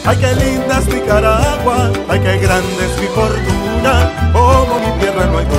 Ay, qué linda es Nicaragua, ay, qué grande es mi fortuna. Como mi tierra no hay